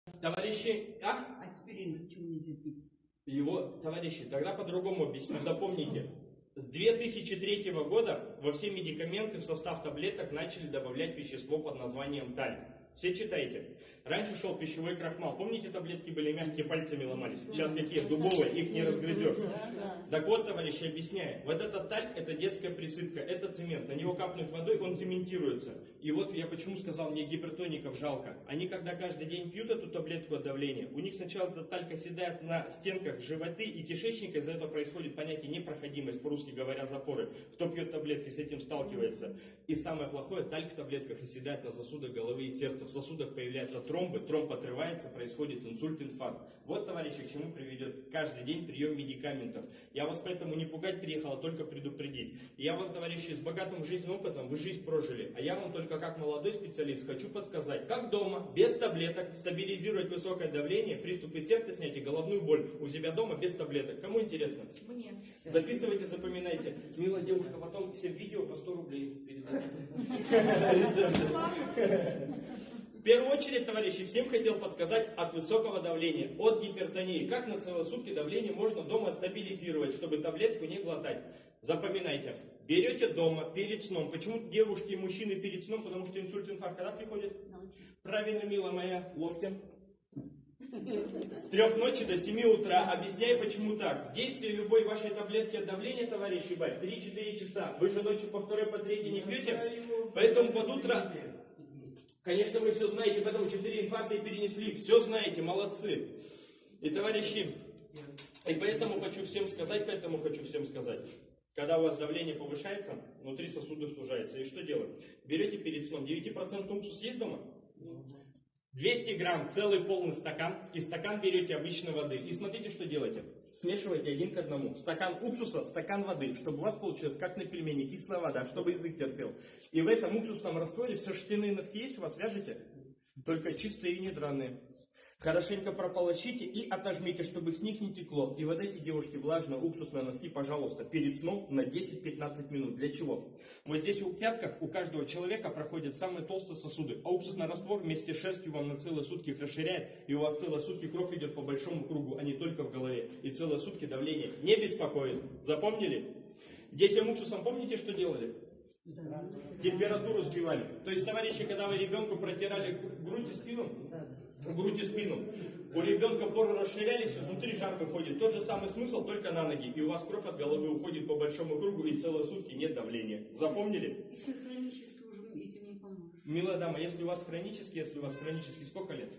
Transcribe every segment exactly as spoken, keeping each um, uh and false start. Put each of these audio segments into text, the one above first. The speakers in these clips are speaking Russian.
Товарищи, а? Аспирин почему нельзя пить? Его, товарищи, тогда по-другому объясню. Запомните, с две тысячи третьего года во все медикаменты в состав таблеток начали добавлять вещество под названием тальк. Все читаете. Раньше шел пищевой крахмал. Помните, таблетки были мягкие, пальцами ломались? Сейчас какие? Дубовые, их не разгрызешь. Так вот, товарищи, объясняю. Вот этот тальк, это детская присыпка, это цемент. На него капнуть водой, он цементируется. И вот я почему сказал, мне гипертоников жалко. Они, когда каждый день пьют эту таблетку от давления, у них сначала этот тальк оседает на стенках животы и кишечника, из-за этого происходит понятие непроходимость, по-русски говоря, запоры. Кто пьет таблетки, с этим сталкивается. И самое плохое, тальк в таблетках оседает на сосудах головы и сердца. В сосудах появляются тромбы, тромб отрывается, происходит инсульт, инфаркт. Вот, товарищи, к чему приведет каждый день прием медикаментов. Я вас поэтому не пугать приехал, а только предупредить. Я вам, товарищи, с богатым жизненным опытом, вы жизнь прожили. А я вам только как молодой специалист хочу подсказать, как дома, без таблеток, стабилизировать высокое давление, приступы сердца снять и головную боль у себя дома без таблеток. Кому интересно? Мне. Записывайте, запоминайте. Милая девушка, потом всем видео по сто рублей передадите. В первую очередь, товарищи, всем хотел подсказать от высокого давления, от гипертонии. Как на целые сутки давление можно дома стабилизировать, чтобы таблетку не глотать. Запоминайте. Берете дома перед сном. Почему девушки и мужчины перед сном? Потому что инсульт, инфаркт когда приходит? Правильно, милая моя, локтем. С трех ночи до семи утра. Объясняю, почему так. Действие любой вашей таблетки от давления, товарищи, три-четыре часа. Вы же ночью по второй, по третьей не пьете. Поэтому под утро... Конечно, вы все знаете, поэтому четыре инфаркта и перенесли. Все знаете, молодцы. И, товарищи, и поэтому хочу всем сказать, поэтому хочу всем сказать. Когда у вас давление повышается, внутри сосудов сужается. И что делать? Берете перед сном девятипроцентный уксус есть дома? двести грамм, целый полный стакан, и стакан берете обычной воды. И смотрите, что делаете. Смешивайте один к одному. Стакан уксуса, стакан воды, чтобы у вас получилось, как на пельмени, кислая вода, чтобы язык терпел. И в этом уксусном растворе все шерстяные носки есть у вас, вяжете? Только чистые и не драные. Хорошенько прополощите и отожмите, чтобы с них не текло. И вот эти девушки влажно-уксусные носки, пожалуйста, перед сном на десять-пятнадцать минут. Для чего? Вот здесь у пятках у каждого человека проходят самые толстые сосуды. А уксусный раствор вместе с шерстью вам на целые сутки их расширяет. И у вас целые сутки кровь идет по большому кругу, а не только в голове. И целые сутки давление не беспокоит. Запомнили? Детям уксусом помните, что делали? Да. Температуру сбивали. То есть, товарищи, когда вы ребенку протирали грудь и спину, грудь и спину, у ребенка поры расширялись, изнутри жар выходит. Тот же самый смысл, только на ноги. И у вас кровь от головы уходит по большому кругу, и целые сутки нет давления. Запомнили? Если хронически уже этим не поможет. Милая дама, если у вас хронический, если у вас хронический, сколько лет?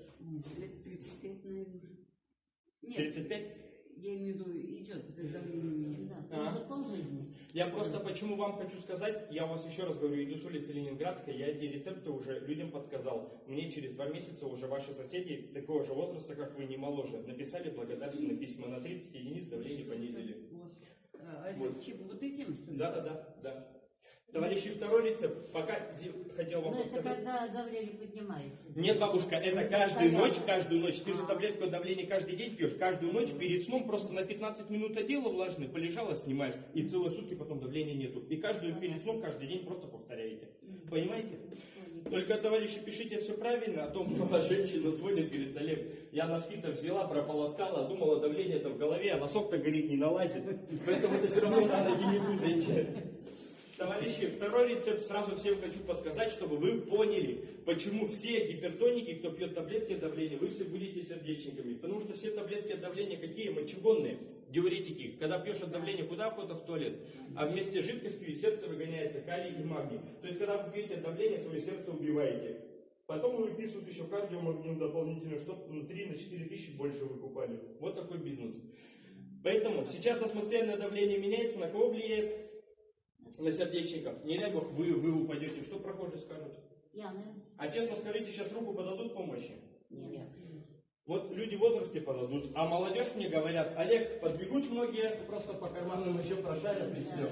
Лет тридцать пять, наверное. Нет. тридцать пять? Я имею в виду, идет это давление у меня. Да, а? уже полжизни. Я просто почему вам хочу сказать, я вас еще раз говорю, иду с улицы Ленинградской, я эти рецепты уже людям подсказал. Мне через два месяца уже ваши соседи такого же возраста, как вы, не моложе, написали благодарственные письма на тридцать единиц, давление понизили. А вот, вот этим, что ли? Да, да, да, да. Товарищи, второй рецепт, пока хотел вам Но подсказать. это когда давление поднимается. Нет, бабушка, это каждую ночь, каждую ночь. Ты же таблетку от давления каждый день пьешь. Каждую ночь перед сном просто на пятнадцать минут одела влажный, полежала, снимаешь. И целые сутки потом давления нету. И каждую перед сном, каждый день просто повторяете. Понимаете? Только, товарищи, пишите все правильно, а то мама женщина звонит, говорит: Олег, я носки-то взяла, прополоскала, думала, давление-то в голове, а носок-то горит, не налазит. Поэтому это все равно на ноги не путайте. Товарищи, второй рецепт сразу всем хочу подсказать, чтобы вы поняли, почему все гипертоники, кто пьет таблетки от давления, вы все будете сердечниками. Потому что все таблетки от давления какие? Мочегонные, диуретики. Когда пьешь от давления, куда охота? В туалет. А вместе с жидкостью из сердца выгоняется калий и магний. То есть, когда вы пьете от давления, свое сердце убиваете. Потом выписывают еще кардиомагнин дополнительно, чтобы на три-четыре тысячи больше выкупали. Вот такой бизнес. Поэтому сейчас атмосферное давление меняется, на кого влияет? На сердечников. Не дай бог, вы, вы упадете. Что прохожие скажут? Пьяные. А честно скажите, сейчас руку подадут помощи? Нет. Вот люди в возрасте подадут, а молодежь мне говорят: Олег, подбегут многие, просто по карманам еще прошарят и все.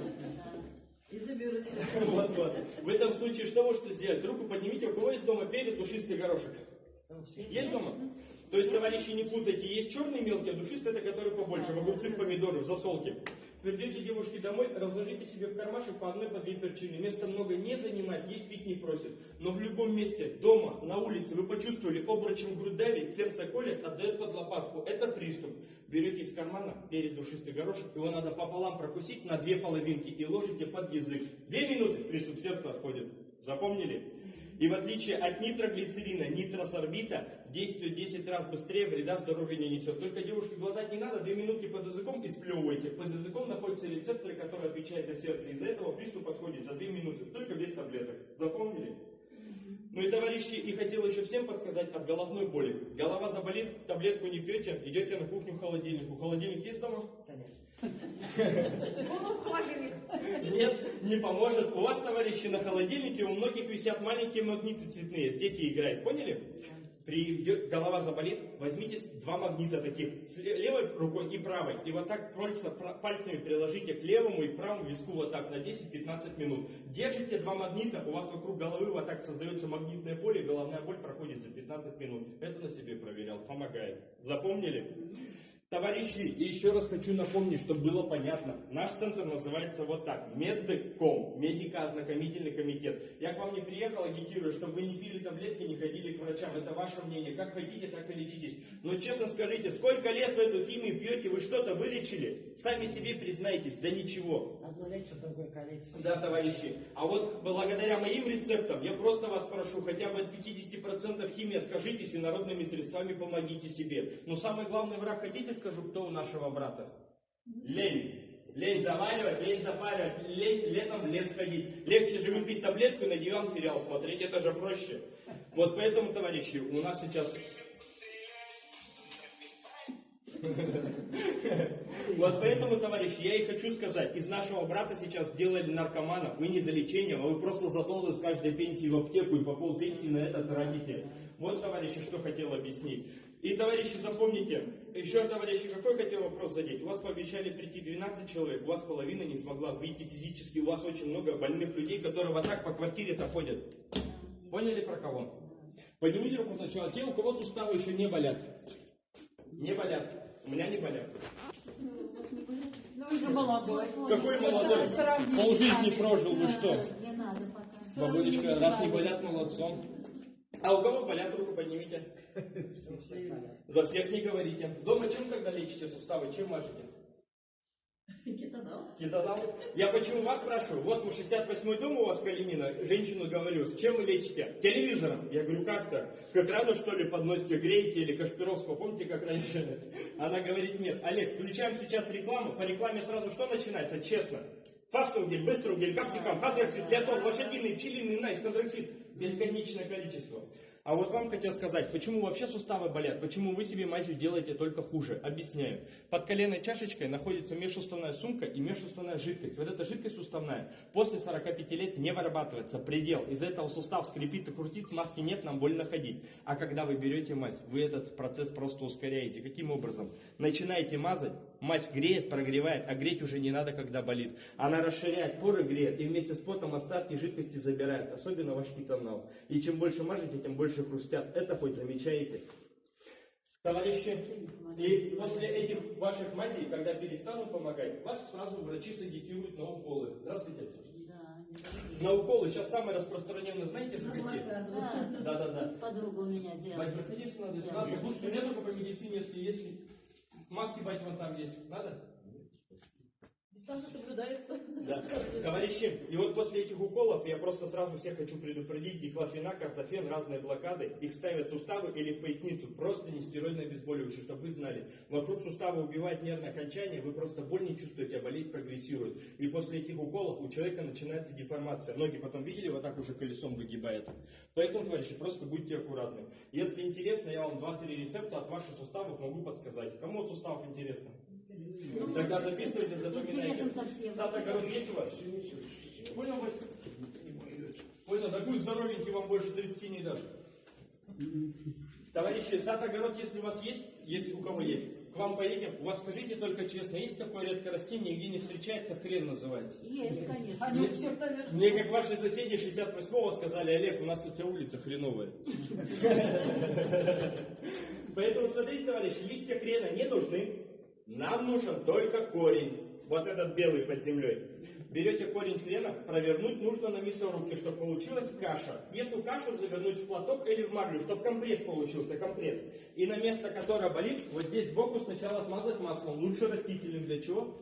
И заберут все. Вот, вот. В этом случае что можете сделать? Руку поднимите, у кого есть дома перец, душистый горошек? Есть дома? То есть, товарищи, не путайте, есть черный мелкий, а душистый — это который побольше, в огурцы, в помидоры, в засолке. Придете, девушки, домой, разложите себе в кармашек по одной, по две перчины. Места много не занимает, есть пить не просит. Но в любом месте, дома, на улице, вы почувствовали, обручем грудь давит, сердце колет, отдает под лопатку. Это приступ. Берете из кармана перец душистый горошек, его надо пополам прокусить на две половинки и ложите под язык. Две минуты, приступ сердца отходит. Запомнили? И в отличие от нитроглицерина, нитросорбита действует десять раз быстрее, вреда здоровью не несет. Только, девушки, глотать не надо, две минутки под языком и сплевывайте. Под языком находятся рецепторы, которые отвечают за сердце. Из-за этого приступ отходит за две минуты, только без таблеток. Запомнили? Ну и, товарищи, и хотел еще всем подсказать от головной боли. Голова заболит, таблетку не пьете, идете на кухню к холодильнику. Холодильник есть дома? Конечно. Нет, не поможет. У вас, товарищи, на холодильнике у многих висят маленькие магниты цветные. Дети играют, поняли? При голова заболит, возьмите два магнита таких, с левой рукой и правой. И вот так пальцами приложите к левому и к правому виску вот так на десять-пятнадцать минут. Держите два магнита, у вас вокруг головы вот так создается магнитное поле, и головная боль проходит за пятнадцать минут. Это на себе проверял, помогает. Запомнили? Товарищи, и еще раз хочу напомнить, чтобы было понятно. Наш центр называется вот так. Медком. Медико-ознакомительный комитет. Я к вам не приехал, агитирую, чтобы вы не пили таблетки, не ходили к врачам. Это ваше мнение. Как хотите, так и лечитесь. Но честно скажите, сколько лет вы эту химию пьете, вы что-то вылечили? Сами себе признайтесь. Да ничего. Одно лечит, другое калечит. Да, товарищи. А вот благодаря моим рецептам, я просто вас прошу, хотя бы от пятидесяти процентов химии откажитесь и народными средствами помогите себе. Но самый главный враг, хотите скажу, кто у нашего брата? Лень. Лень заваривать, лень запаривать, лень летом в лес ходить. Легче же выпить таблетку и на диван сериал смотреть, это же проще. Вот поэтому, товарищи, у нас сейчас... Вот поэтому, товарищи, я и хочу сказать, из нашего брата сейчас сделали наркоманов. Вы не за лечением, а вы просто за дозу с каждой пенсии в аптеку и по пол пенсии на это тратите. Вот, товарищи, что хотел объяснить. И, товарищи, запомните, еще, товарищи, какой хотел вопрос задеть. У вас пообещали прийти двенадцать человек, у вас половина не смогла выйти физически, у вас очень много больных людей, которые вот так по квартире-то ходят. Поняли про кого? Поднимите руку сначала те, у кого суставы еще не болят. Не болят. У меня не болят. Ну, вы же молодой. Какой молодой? Полжизни прожил, вы что? Не надо пока. Бабулечка, раз не болят, молодцом. А у кого болят, руку поднимите. За всех не говорите. Дома чем тогда лечите суставы? Чем мажете? Кетонал. Кетонал? Я почему вас спрашиваю? Вот в шестьдесят восьмой дом у вас, Калинина, женщину говорю, с чем вы лечите? Телевизором. Я говорю, как то? К экрану, что ли, подносите, греете или Кашпировского, помните, как раньше? Она говорит, нет. Олег, включаем сейчас рекламу. По рекламе сразу что начинается? Честно. Фастунгель, быструнгель, капсикам, хадроксид, леотон, лошадиный, пчелиный, найс, контраксид. Бесконечное количество. А вот вам хотел сказать, почему вообще суставы болят, почему вы себе мазью делаете только хуже. Объясняю. Под коленной чашечкой находится межсуставная сумка и межсуставная жидкость. Вот эта жидкость суставная после сорока пяти лет не вырабатывается, предел. Из-за этого сустав скрипит и крутит, смазки нет, нам больно ходить. А когда вы берете мазь, вы этот процесс просто ускоряете. Каким образом? Начинаете мазать, мазь греет, прогревает, а греть уже не надо, когда болит. Она расширяет поры, греет и вместе с потом остатки жидкости забирает, особенно ваш кетонал. И чем больше мажете, тем больше хрустят. Это хоть замечаете? Товарищи, и после этих ваших мазей, когда перестанут помогать, вас сразу врачи сагитируют на уколы. Здравствуйте. Да, На уколы сейчас самые распространенные, знаете, за какие? да. Да, да, да. Подруга у меня делает. Бать, проходи, если надо, если надо. Слушайте, у меня только по медицине, если есть. Маски, бать, вон там есть. Надо? Дистанция соблюдается. Да. Товарищи, и вот после этих уколов я просто сразу всех хочу предупредить: диклофенак, картофен, разные блокады, их ставят в суставы или в поясницу, просто не стероидное обезболивающее, чтобы вы знали. Вокруг сустава убивает нервное окончание, вы просто боль не чувствуете, а болезнь прогрессирует. И после этих уколов у человека начинается деформация. Ноги потом видели, вот так уже колесом выгибает. Поэтому, товарищи, просто будьте аккуратны. Если интересно, я вам два-три рецепта от ваших суставов могу подсказать. Кому от суставов интересно? Ну, Тогда записывайте, запоминайте. интересно-то всем. Сад-огород есть у вас? Понял, Вадь? Понял, такую здоровенький вам больше тридцати не дашь. Товарищи, сад-огород, если у вас есть, если у кого есть, к вам поедем, у вас скажите только честно, есть такое редкое растение, где не встречается, хрен называется? Есть, конечно. Они у всех, наверное. Мне, как ваши соседи шестьдесят восьмого сказали: Олег, у нас тут вся улица хреновая. Поэтому смотрите, товарищи, листья хрена не нужны. Нам нужен только корень. Вот этот белый под землей. Берете корень хрена, провернуть нужно на мясорубке, чтобы получилась каша. Эту кашу завернуть в платок или в марлю, чтобы компресс получился, компресс. И на место, которое болит, вот здесь сбоку сначала смазать маслом. Лучше растительным. Для чего?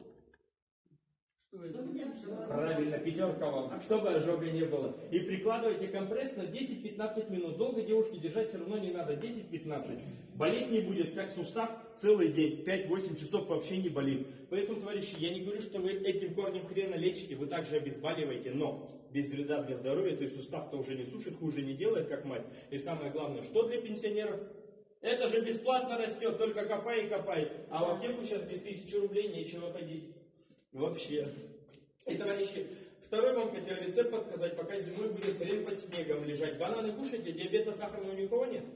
Правильно, пятерка вам, чтобы ожога не было. И прикладывайте компресс на десять-пятнадцать минут. Долго девушке держать все равно не надо, десять-пятнадцать. Болеть не будет, как сустав, целый день, пять-восемь часов вообще не болит. Поэтому, товарищи, я не говорю, что вы этим корнем хрена лечите, вы также обезболиваете, но без вреда для здоровья, то есть сустав-то уже не сушит, хуже не делает, как мазь. И самое главное, что для пенсионеров? Это же бесплатно растет, только копай и копай. А в аптеку сейчас без тысячи рублей нечего ходить. Вообще. И, товарищи, второй вам хотел рецепт подсказать, пока зимой будет хрен под снегом лежать. Бананы кушайте, диабета сахарного ни у кого нет?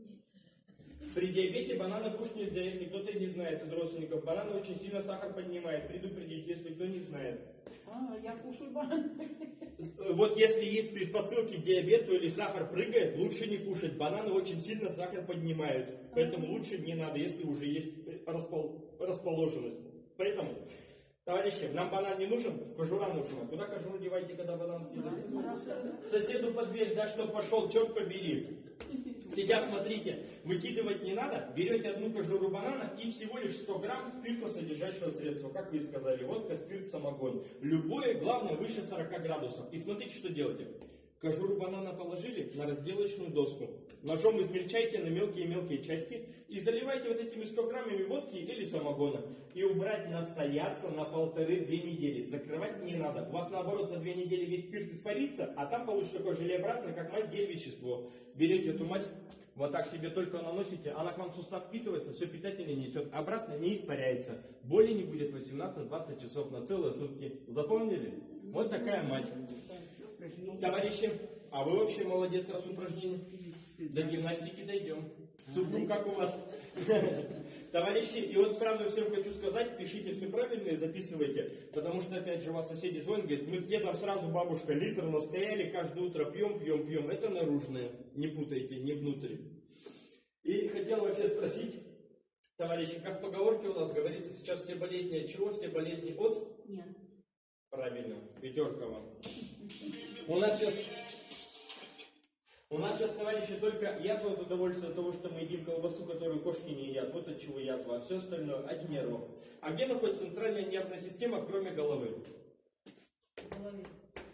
При диабете бананы кушать нельзя, если кто-то не знает из родственников. Бананы очень сильно сахар поднимает, предупредить, если кто не знает. А, я кушаю бананы. Вот если есть предпосылки к диабету или сахар прыгает, лучше не кушать. Бананы очень сильно сахар поднимают, поэтому лучше не надо, если уже есть распол... расположенность. Поэтому... Товарищи, нам банан не нужен, кожура нужна. Куда кожуру девайте, когда банан съедали? Соседу под дверь, да, чтоб пошел, черт побери. Сейчас смотрите, выкидывать не надо. Берете одну кожуру банана и всего лишь сто грамм спиртосодержащего средства. Как вы сказали, водка, спирт, самогон. Любое, главное, выше сорока градусов. И смотрите, что делаете. Кожуру банана положили на разделочную доску. Ножом измельчайте на мелкие-мелкие части и заливайте вот этими ста граммами водки или самогона. И убрать настояться на полторы-две недели. Закрывать не надо. У вас наоборот за две недели весь спирт испарится, а там получится такое желеобразное, как мазь, гель, вещество. Берете эту мазь, вот так себе только наносите, она к вам в сустав впитывается, все питательное несет, обратно не испаряется. Боли не будет восемнадцать-двадцать часов на целые сутки. Запомнили? Вот такая мазь. Товарищи, а вы вообще молодец, раз упражнение. До гимнастики дойдем. Супруг, как у вас? Товарищи, и вот сразу всем хочу сказать, пишите все правильно и записывайте. Потому что, опять же, у вас соседи звонят, говорят, мы с дедом сразу, бабушка, литр настояли, каждое утро пьем, пьем, пьем. Это наружное, не путайте, не внутрь. И хотел вообще спросить, товарищи, как в поговорке у нас говорится, сейчас все болезни от чего? Все болезни от? Нет. Правильно, пятерка вам. У нас сейчас, у нас сейчас, товарищи, только язва от удовольствия от того, что мы едим колбасу, которую кошки не едят. Вот от чего язва, а все остальное от нервов. А где находится центральная нервная система, кроме головы? В голове.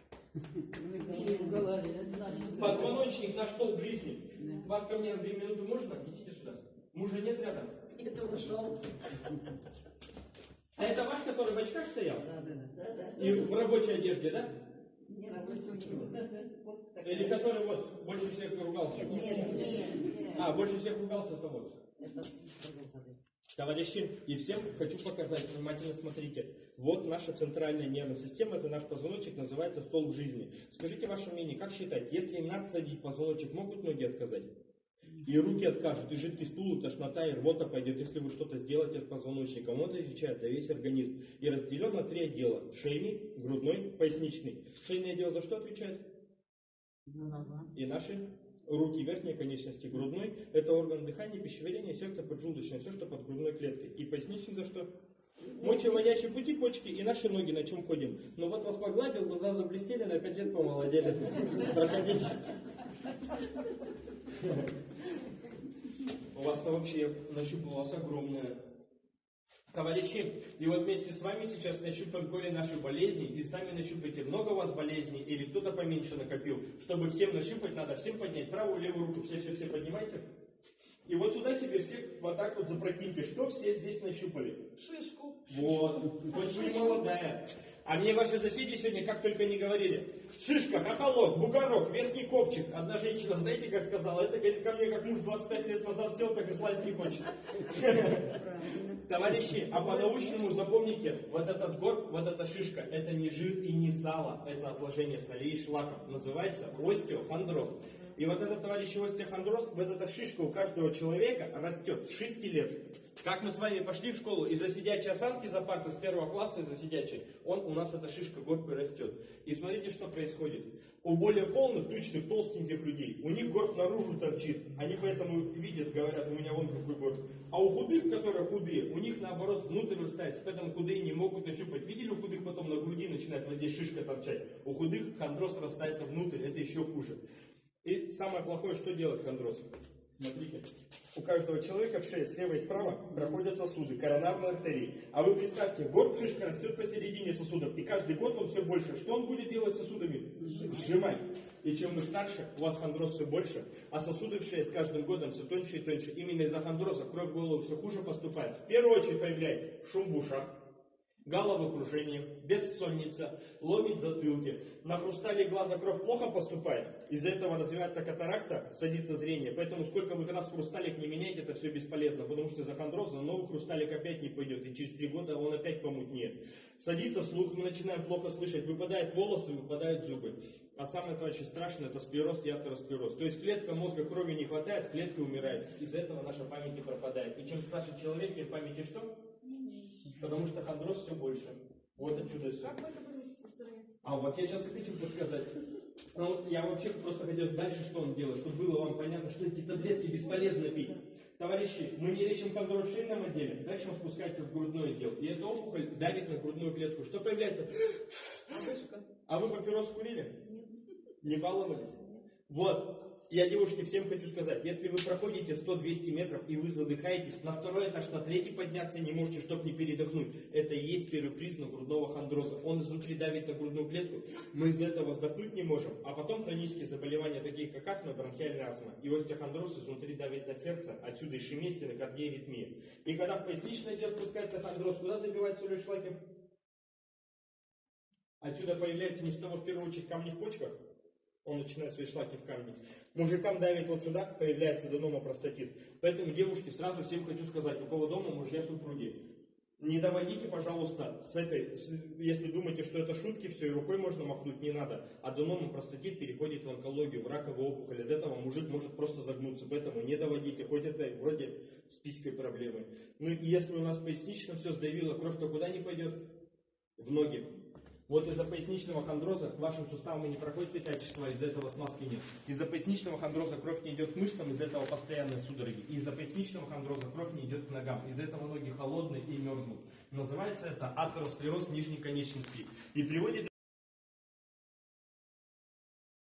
В голове, это значит... Позвоночник, наш столб жизни. Вас ко мне на две минуты можно? Идите сюда. Мужа нет рядом? Это ушел. А это ваш, который в очках стоял? Да, да, да, да. И в рабочей одежде, да? Не рабочий. Или который вот больше всех ругался? Нет, нет, нет. А, больше всех ругался, то вот. Это... Товарищи, и всем хочу показать, внимательно смотрите. Вот наша центральная нервная система, это наш позвоночник, называется столб жизни. Скажите ваше мнение, как считать, если надсадить позвоночник, могут ноги отказать? И руки откажут, и жидкий стул, и тошнота, и рвота пойдет, если вы что-то сделаете с позвоночником. Он отвечает за весь организм. И разделен на три отдела. Шейный, грудной, поясничный. Шейный отдел за что отвечает? И наши руки, верхние конечности, грудной. Это орган дыхания, пищеварения, сердца, поджелудочное. Все, что под грудной клеткой. И поясничный за что? Мочевыводящие пути, почки и наши ноги, на чем ходим. Ну вот вас погладил, глаза заблестели, на пять лет помолодели. Проходите. У вас-то вообще, я нащупал, у вас огромное. Товарищи, и вот вместе с вами сейчас нащупаем корень нашей болезни, и сами нащупайте, много у вас болезней, или кто-то поменьше накопил. Чтобы всем нащупать, надо всем поднять правую, левую руку, все-все-все поднимайте. И вот сюда себе все вот так вот запрокиньте. Что все здесь нащупали? Шишку. Вот, хоть вы и молодая. А мне ваши соседи сегодня как только не говорили. Шишка, хохолок, бугорок, верхний копчик. Одна женщина, знаете, как сказала? Это, говорит, ко мне как муж двадцать пять лет назад сел, так и слазить не хочет. Товарищи, а по-научному запомните, вот этот горб, вот эта шишка, это не жир и не сало, это отложение солей и шлаков. Называется остеохондроз. И вот этот, товарищи, остеохондроз, вот эта шишка у каждого человека растет с шести лет. Как мы с вами пошли в школу, из-за сидячей осанки за партой с первого класса, из-за сидячей, он, у нас эта шишка горбкой растет. И смотрите, что происходит. У более полных, тучных, толстеньких людей, у них горб наружу торчит. Они поэтому видят, говорят, у меня вон какой горб. А у худых, которые худые, у них наоборот внутрь вырастается, поэтому худые не могут нащупать. Видели, у худых потом на груди начинает вот здесь шишка торчать. У худых хондроз растается внутрь, это еще хуже. И самое плохое, что делает хондроз? Смотрите, у каждого человека в шее слева и справа проходят сосуды, коронарные артерии. А вы представьте, горб шишка растет посередине сосудов, и каждый год он все больше. Что он будет делать с сосудами? Сжимать. И чем вы старше, у вас хондроз все больше, а сосуды в шее с каждым годом все тоньше и тоньше. Именно из-за хондроза кровь в голову все хуже поступает. В первую очередь появляется шум в ушах, головокружение, бессонница, ломит затылки. На хрустале глаза кровь плохо поступает. Из-за этого развивается катаракта, садится зрение. Поэтому сколько вы раз хрусталик не меняете, это все бесполезно. Потому что из-за хондроза новый хрусталик опять не пойдет. И через три года он опять помутнеет. Садится слух, мы начинаем плохо слышать. Выпадают волосы, выпадают зубы. А самое очень страшное, это склероз и атеросклероз. То есть клетка мозга крови не хватает, клетка умирает. Из-за этого наша память и пропадает. И чем старше человек, тем памяти что? Потому что хондроз все больше. Вот отсюда все. Как это устроится? А вот я сейчас и хочу подсказать. Ну, я вообще просто хотел дальше, что он делает, чтобы было вам понятно, что эти таблетки бесполезно пить. Товарищи, мы не лечим хондроз в шейном отделе, дальше он спускается в грудной отдел. И эта опухоль давит на грудную клетку. Что появляется? А вы папирос курили? Не баловались? Вот. Я, девушки, всем хочу сказать, если вы проходите сто-двести метров и вы задыхаетесь, на второй этаж, на третий подняться не можете, чтобы не передохнуть. Это и есть первый признак грудного хондроза. Он изнутри давит на грудную клетку, мы из этого вздохнуть не можем. А потом хронические заболевания, такие как астма, бронхиальная астма. И остеохондроз изнутри давит на сердце, отсюда ишемия, стенокардия, аритмия. И когда в поясничное отдел спускается хондроз, куда забивать солью шлаки? Отсюда появляется не с того в первую очередь камни в почках. Он начинает свои шлаки в камни. Мужикам давит вот сюда, появляется аденома простатит. Поэтому, девушки, сразу всем хочу сказать, у кого дома мужья, супруги, не доводите, пожалуйста, с этой, с, если думаете, что это шутки, все, и рукой можно махнуть, не надо. Аденома простатит переходит в онкологию, в раковую опухоль. От этого мужик может просто загнуться. Поэтому не доводите, хоть это вроде с писькой проблемы. Ну и если у нас пояснично все сдавило, кровь-то куда не пойдет? В ноги. Вот из-за поясничного хондроза к вашим суставам не проходит питательство, из-за этого смазки нет. Из-за поясничного хондроза кровь не идет к мышцам, из-за этого постоянные судороги. И из-за поясничного хондроза кровь не идет к ногам, из-за этого ноги холодные и мерзнут. Называется это атеросклероз нижней конечности. И приводит